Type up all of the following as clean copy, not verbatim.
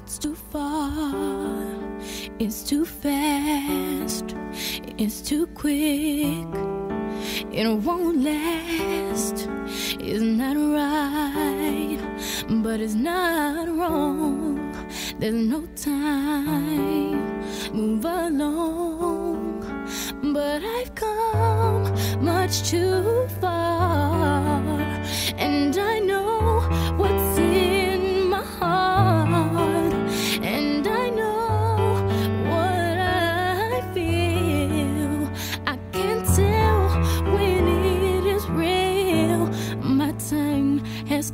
It's too far, it's too fast, it's too quick, it won't last. It's not right, but it's not wrong. There's no time, move along. But I've come much too far, and I know what's in my heart, and I know what I feel. I can tell when it is real. My time has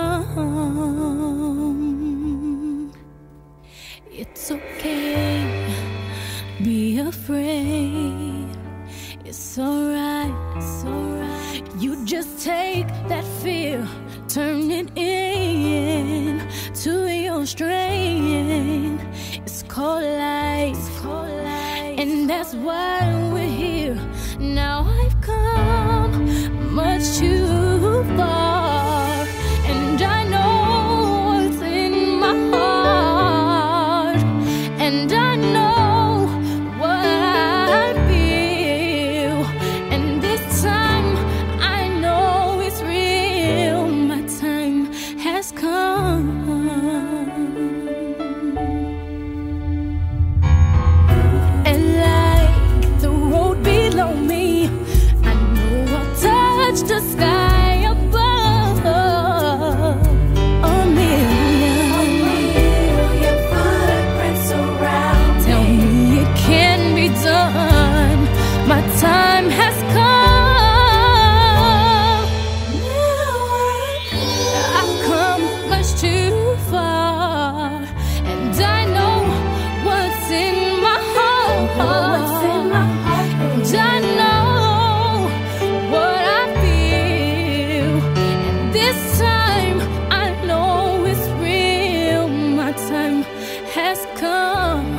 come. It's okay, be afraid. It's alright, it's alright. You just take that fear, turn it in to your strength. It's called life, and that's why we're here. Now I've come much too far, and I know what's in my heart, and I know the sky above, a million footprints around. Tell me it can be done. My time has come. I've come much too far, and I know what's in my heart. And I know this time I know it's real. My time has come.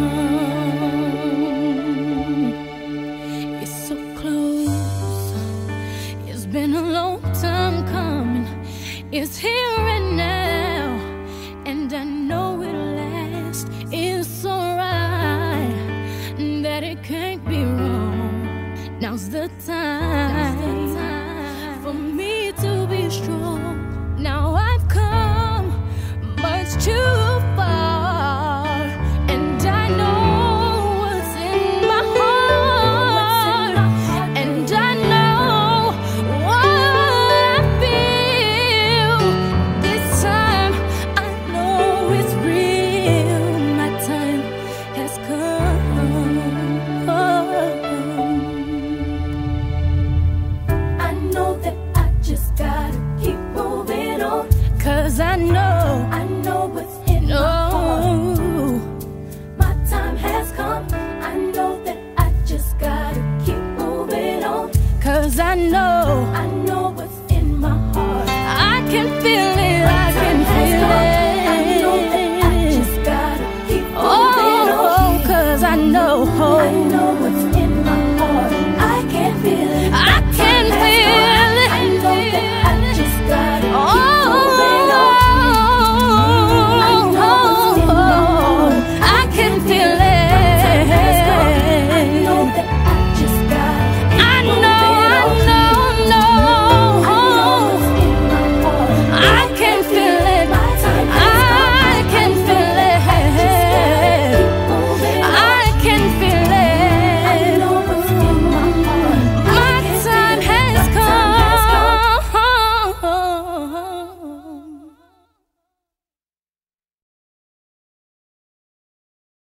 It's so close. It's been a long time coming. It's here and now, and I know it'll last. It's alright that it can't be wrong. Now's the time for me to be strong. Now I've come much too far, and I know what's in my heart, and I know what I feel. This time I know it's real. My time has come. I know that I just gotta keep moving on, 'cause I know what's in my heart. My time has come. I know that I just gotta keep moving on, 'cause I know